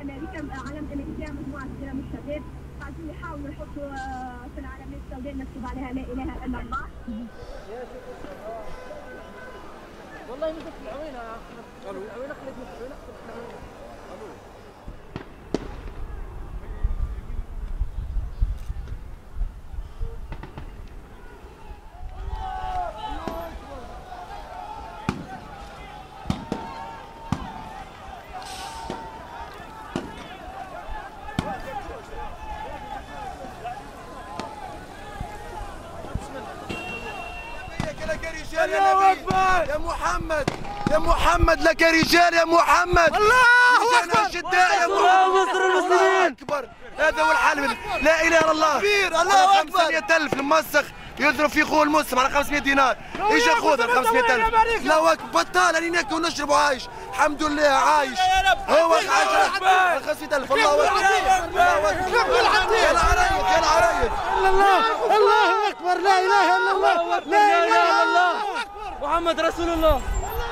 الامريكا علامه الامريكا مجموعه كبيره من الشباب قاعدين يحاولوا يحطوا في العلامات السوداء مكتوب عليها لا اله الا الله. والله نزلت العوينه يا احمد. العوينه خليتني في العوينه. الله اكبر يا محمد، يا محمد لك رجال يا محمد. الله اكبر الشداء يا مصر المسلمين. اكبر. هذا هو الحال. لا اله الا الله. كبير. الله اكبر. 500,000 المسخ يضرب في خوه المسلم على 500 دينار. ايش ياخذها 500,000؟ الله اكبر. بطال اني ناكل ونشرب وعايش. الحمد لله عايش. هو عايش 500,000. الله اكبر. الله اكبر. يا العرايس يا العرايس. الله اكبر. لا اله الا الله. لا اله الا الله محمد رسول الله.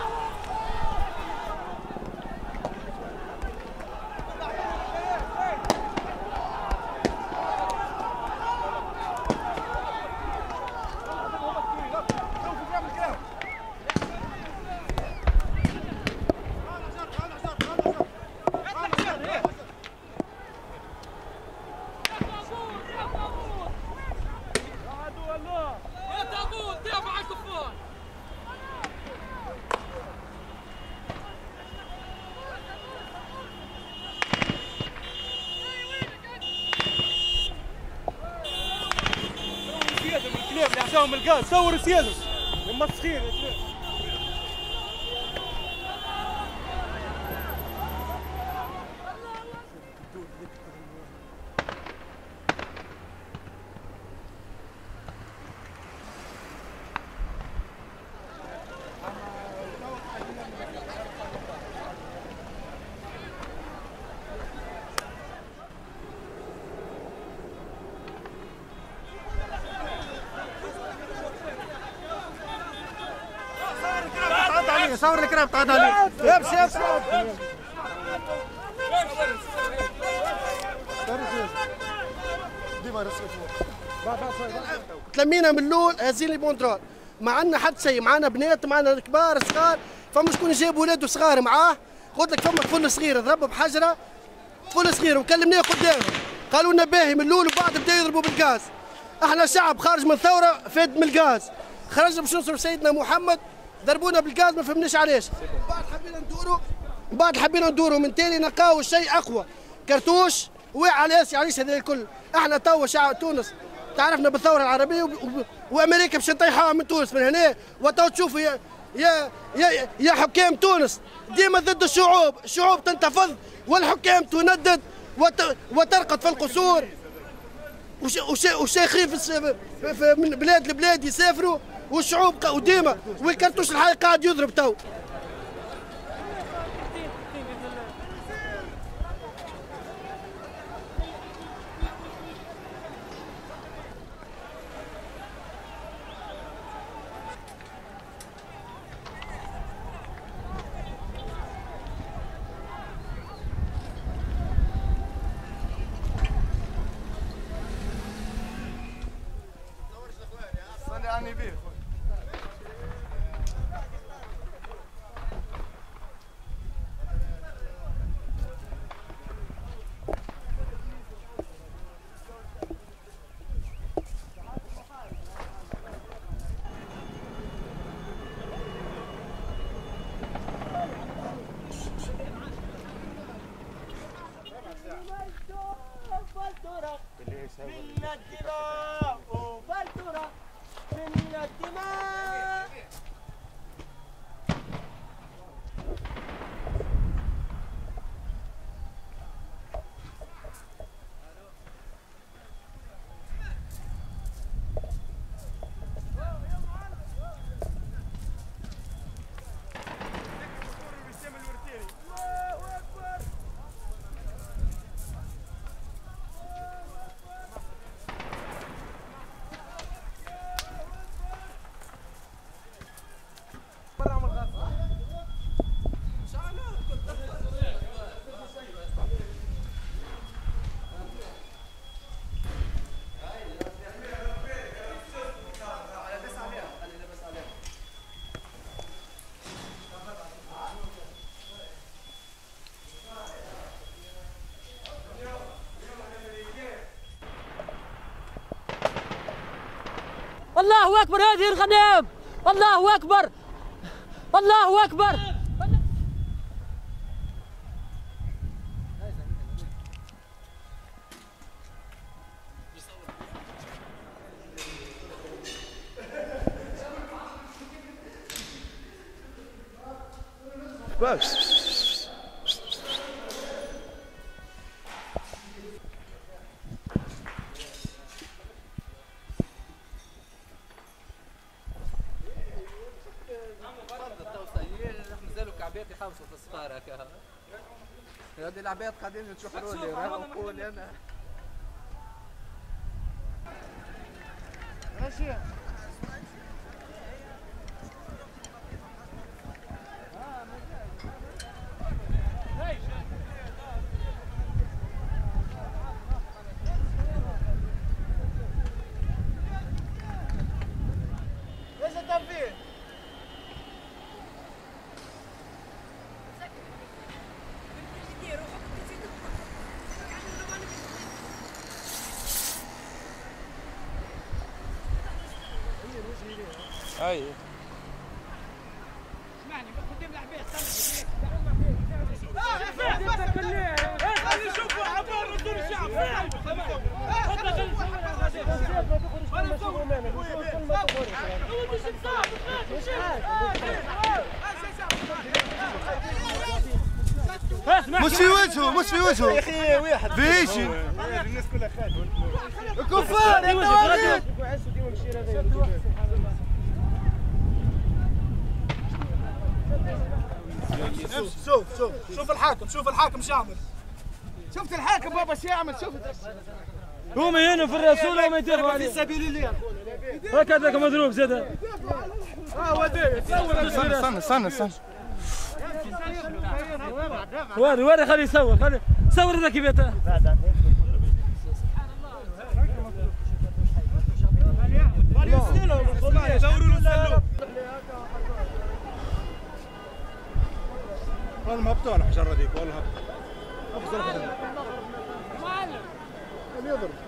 اللي عشاهم الغاز صور سيادة المسخين. صور الكرام تعال عليه. يمشي تلمينا من الاول هازين لي بونترول. ما عندنا حد شيء، معنا بنات، معنا كبار صغار. فما شكون جاب ولاده صغار معاه. قلت لك فما طفل صغير ضرب بحجره، طفل صغير وكلمناه قدامه. قالوا لنا باهي من الاول وبعد بدا يضربوا بالغاز. احنا شعب خارج من ثوره فاد من الغاز. خرجنا باش ننصروا سيدنا محمد، ضربونا بالغاز ما فهمناش علاش. بعد حبينا ندوروا من تاني نلقاو شيء اقوى، كرتوش واقع على ياسي عريس. هذا الكل احنا توا شعب تونس تعرفنا بالثوره العربيه وامريكا باش نطيحوها من تونس من هنا. وتوا تشوفوا يا حكام تونس ديما ضد الشعوب، الشعوب تنتفض والحكام تندد وترقد في القصور. والشيخين من بلاد لبلاد يسافروا والشعوب وديما والكرتوش الحي قاعد يضرب تو. الله اكبر هذه الغنائم. الله اكبر الله اكبر. يحوسوا في الصغار هكا. هذه العباد قاعدين يتشحروا لي نقول انا. ماشي. ايش التنفيذ؟ اي اسمعني قدام العباد خلي نشوفوا عبار ردوا الشعب. مش في وجهه مش في وجهه يا اخي واحد بيجي الناس كلها خايفه. كفار يا تواريخ. شوف الحاكم شوف الحاكم شو عمل. شفت الحاكم بابا شو يعمل؟ شفت هم هنا في الرسول وما يتابعوا عليه. في سبيل الله هكذاك مضروب زاد. استنى وري خليه يصور صور هذا كيف والله مهبطوا على الحجره ذيك والله. يضرب